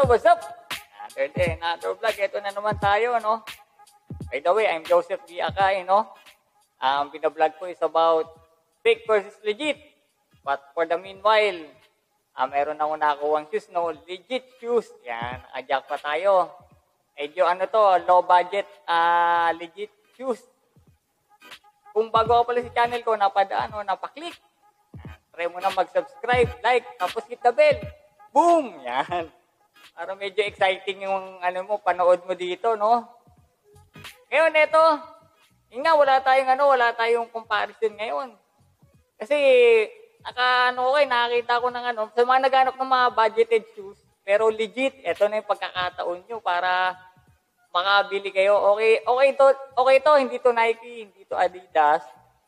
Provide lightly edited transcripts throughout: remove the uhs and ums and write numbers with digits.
what's up? Another vlog. Ito na naman tayo, no? By the way, I'm Joseph D. Akay, no? Binablog ko is about fake versus legit. But for the meanwhile, meron akong nakuha shoes, no? Legit shoes. Yan, nakajack pa tayo. Medyo ano to, low budget, legit shoes. Kung bago ka pala sa channel ko, napaklik. Try mo na mag-subscribe, like, tapos hit the bell. Boom! Yan. Para medyo exciting yung panood mo dito, no? Ngayon, ito, wala tayong comparison ngayon. Kasi, nakakita ko ng sa mga naghanap ng mga budgeted shoes, pero legit, ito na yung pagkakataon nyo para makabili kayo. Okay to, hindi to Nike, hindi to Adidas.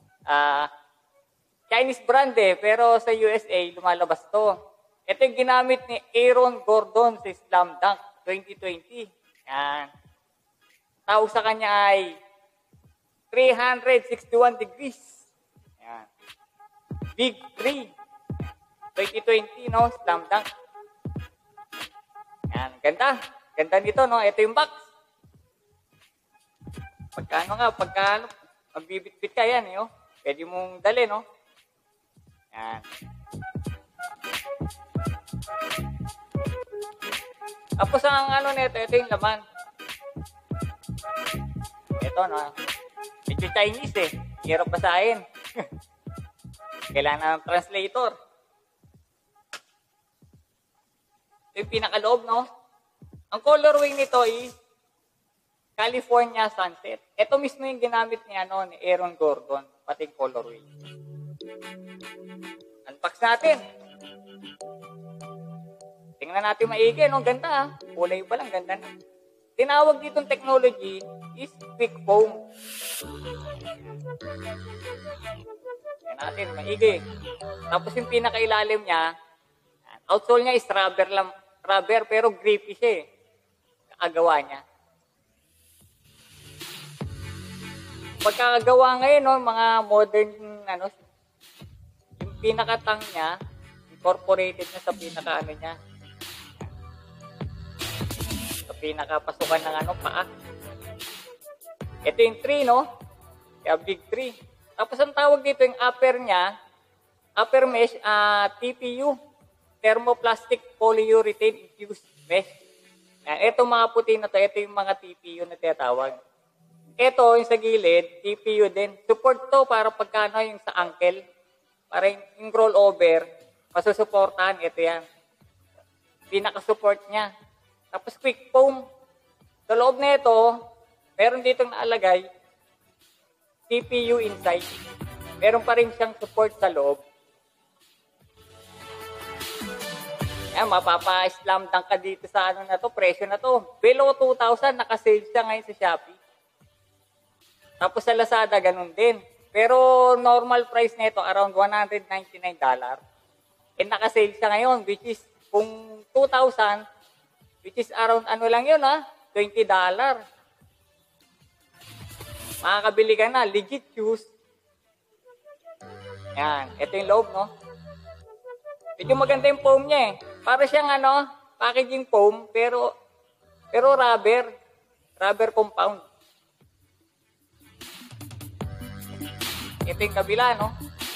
Chinese brand pero sa USA, lumalabas to. Ito yung ginamit ni Aaron Gordon sa Slam Dunk 2020. Yan. Tawag sa kanya ay 361 degrees. Yan. Big 3. 2020, no? Slam Dunk. Yan. Ganda. Ganda nito, no? Ito yung box. Pagka magbibit-bit ka yan, no? Pwede mong dali, no? Yan. Tapos ang nito, ito yung laman. Ito, no? Medyo Chinese hirap basahin. Kailangan ng translator. Ito yung pinakaloob, no? Ang colorway nito is California Sunset. Ito mismo yung ginamit ni Aaron Gordon, pati colorway. Unbox natin. Tingnan natin maigi, no? Ganda, kulay pa lang, ganda na. Tinawag ditong technology is quick foam. Tingnan natin, maigi. Tapos yung pinakailalim niya, outsole niya is rubber pero grippy siya Kakagawa niya. Pagkakagawa ngayon, no, mga modern, yung pinakatang niya, incorporated na sa niya. Sa pinakapasukan ng paa. Ito yung 3, no? Kaya big 3. Tapos ang tawag dito, yung upper mesh, TPU, thermoplastic polyurethane infused mesh. Ito mga puti na to, ito yung mga TPU na tinatawag. Ito, yung sa gilid, TPU din. Support to para pagkano yung sa ankle. Para yung roll over, masusuportahan. Ito yan. Pinaka-support niya. Tapos quick foam. Sa loob na ito, meron dito naalagay, TPU inside. Meron pa rin siyang support sa loob. Yan, mapapa-slam dunk ka dito sa na to, presyo na to. Below 2,000, naka-sale siya ngayon sa Shopee. Tapos sa Lazada, ganun din. Pero normal price nito around $199. And naka-sale siya ngayon, which is kung 2,000, which is around lang yun $20. Makakabili ka na, legit shoes. Yan, ito yung loob, no? Medyo maganda yung foam niya Para siyang packaging foam, pero rubber compound. Ito yung kabila, no?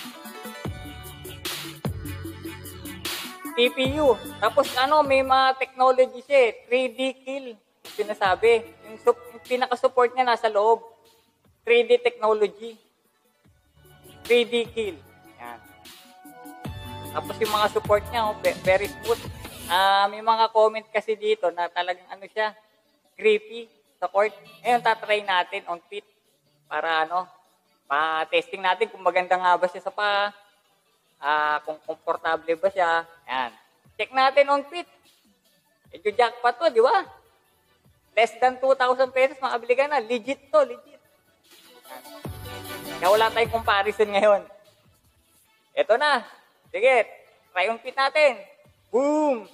TPU. Tapos may mga technology siya 3D kill. Sinasabi. Yung pinaka-support niya nasa loob. 3D technology. 3D kill. Yan. Tapos yung mga support niya, very smooth. May mga comment kasi dito na talagang siya, grippy sa court. Ngayon, tatry natin on fit para pa-testing natin kung maganda nga ba siya sa paa, kung komportable ba siya. Yan. Check natin on fit. Medyo jackpot to, di ba? Less than 2,000 pesos, makabili ka na. Legit to, legit. Yan. Kaya wala tayong comparison ngayon. Ito na. Sige, try on fit natin. Boom!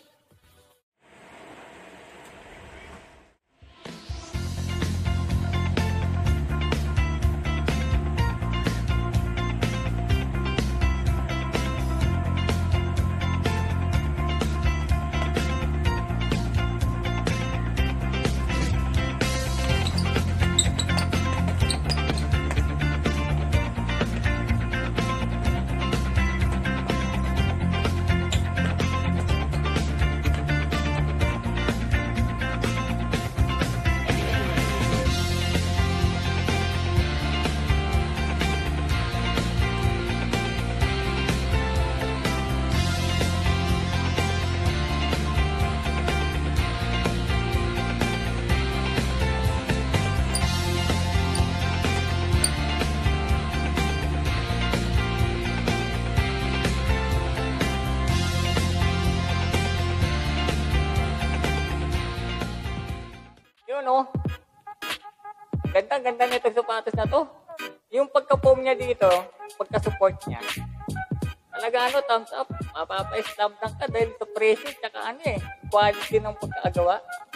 Ganda nitong sapatos na to. Yung pagka-foam niya dito, pagka-support niya, talaga thumbs up. Mapapa-slam dunk ka dahil sa presyo, tsaka quality ng pagkagawa.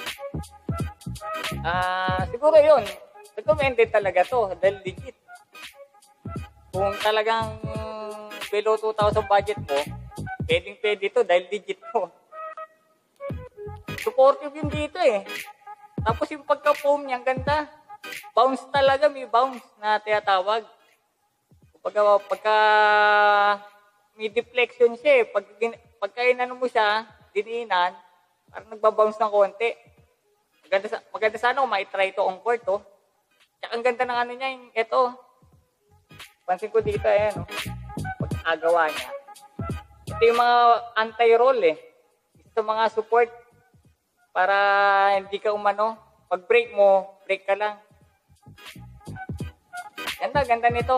Siguro yun, recommended talaga to dahil legit. Kung talagang below 2,000 budget mo, pwede to dahil legit to. Supportive yun dito Tapos yung pagka-foam niya, ang ganda. Bounce talaga, may bounce na tinatawag. Pagka may deflection siya Pagka inano mo siya, diniinan, parang nagbabounce ng konti. Maganda sana kung ma-try ito on court, Tsaka ang ganda ng niya, ito. Pansin ko dito, pag-agawa niya. Ito yung mga anti-roll, Ito mga support para hindi ka umano. Pag break mo, break ka lang. Ganda nito.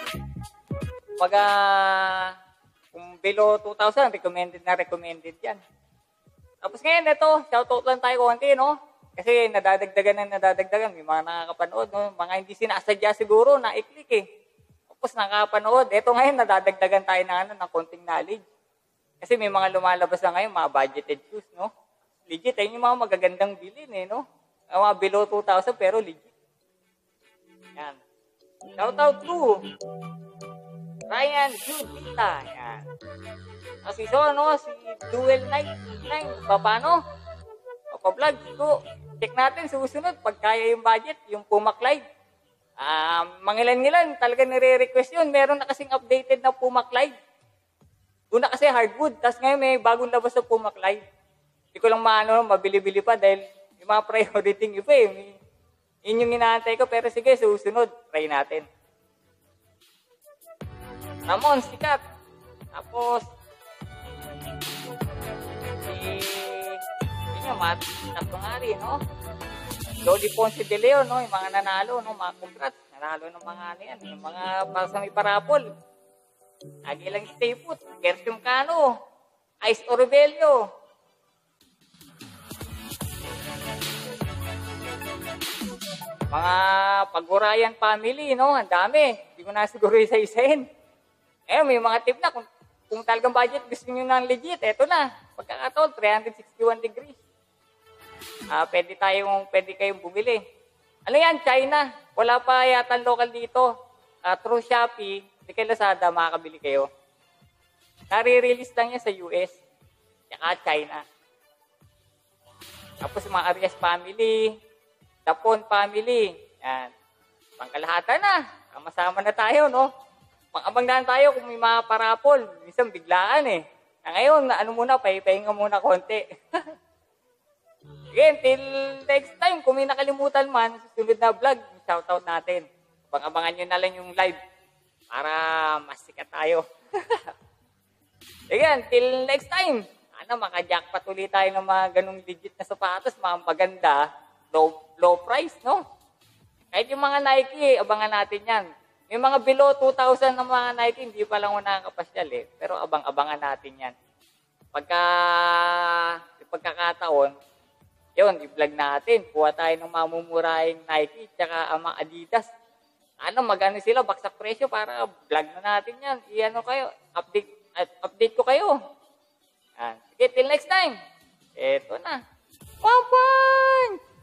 Kung below 2,000, recommended yan. Tapos ngayon, ito, shoutout lang tayo konti, Kasi nadadagdagan. May mga nakakapanood, Mga hindi sinasadya siguro, na-click Tapos nakakapanood. Ito ngayon, nadadagdagan tayo ng konting knowledge. Kasi may mga lumalabas na ngayon, mga budgeted shoes, Legit, yung mga magagandang bilhin, Mga below 2,000, pero legit. Yan. Shoutout to Ryan Judita. Yan. Si Duel Night. Paano? Vlog ko. Check natin susunod pag kaya yung budget, yung Puma Clyde. Mangilan-ngilan talaga nire-request yun. Meron na kasing updated na Puma Clyde. Una kasi hardwood, tapos ngayon may bagong labas na Puma Clyde. Hindi ko lang mabili-bili pa dahil yung mga priority iba Yun yung inaantay ko, pero sige, susunod, try natin. Ramon, sikat. Tapos, tatlong hari, Loli Ponce de Leon, yung mga nanalo, mga congrats. Nanalo ng mga yan, yung mga para sa may parapol. Agilang Stay Put, Gershom Cano, Ice Orebelio. Mga Pagurayan family, Ang dami. Hindi ko na siguro isa-isahin. May mga tip na. Kung talagang budget, gusto nyo ng legit, eto na. Pagkakataon, 361 degrees. Pwede kayong bumili. Ano yan? China. Wala pa yata local dito. Through Shopee, di kay Lazada, makakabili kayo. Nare-release lang yan sa US. Tsaka China. Tapos mga Arias family, Dapon family. Yan. Pangkalahatan na. Kasama na tayo, Pang-abang na tayo kung may mga parapol. Minsan biglaan ngayon, muna, pahinga muna konti. Again, till next time, kung may nakalimutan man, susunod na vlog, shoutout natin. Pang-abangan nyo na lang yung live para mas sikat tayo. Again, till next time, maka-jackpot ulit tayo ng mga ganung legit na sapatos, mga maganda, low price, Kahit yung mga Nike, abangan natin yan. May mga below 2,000 na mga Nike, hindi pa lang nakakapasyal pero abangan natin yan. Pagkakataon, yun, i-vlog natin. Kuha tayo ng mamumurahing Nike, tsaka mga Adidas. Magano sila, baksak presyo para vlog na natin yan. Kayo, update ko kayo. Sige, till next time. Eto na. 1 point!